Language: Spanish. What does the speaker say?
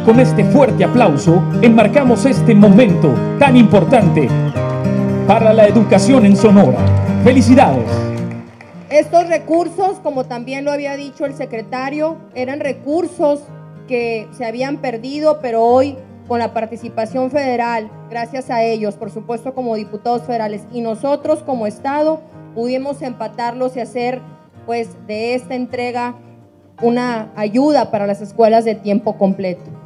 con este fuerte aplauso enmarcamos este momento tan importante para la educación en Sonora. ¡Felicidades! Estos recursos, como también lo había dicho el secretario, eran recursos que se habían perdido, pero hoy con la participación federal, gracias a ellos, por supuesto como diputados federales y nosotros como Estado, pudimos empatarlos y hacer pues de esta entrega una ayuda para las escuelas de tiempo completo.